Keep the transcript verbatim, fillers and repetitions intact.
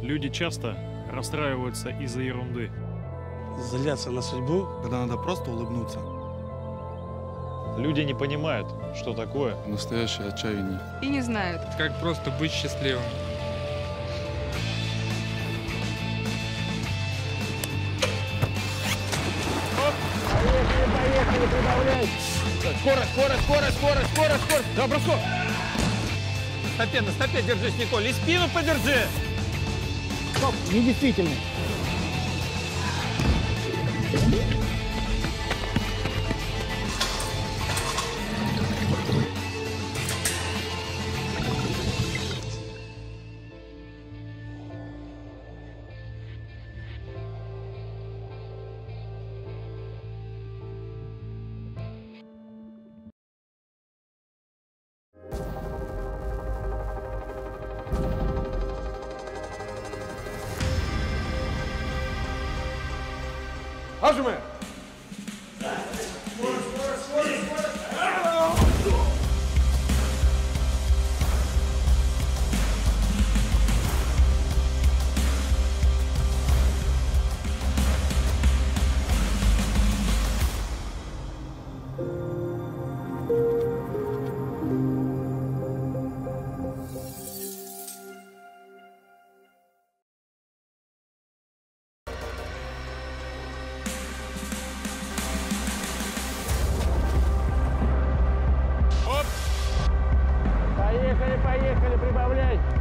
Люди часто расстраиваются из-за ерунды. Зляться на судьбу. Когда надо просто улыбнуться. Люди не понимают, что такое Настоящее отчаяние. И не знают, как просто быть счастливым. Поехали, поехали, прибавляй! Скорость, скорость, скорость, скорость, скорость, скорость! Да, бросок! На стопе, на стопе держись, Николь, и спину подержи! Стоп, недействительный. Ажме! Поехали, поехали, прибавляй!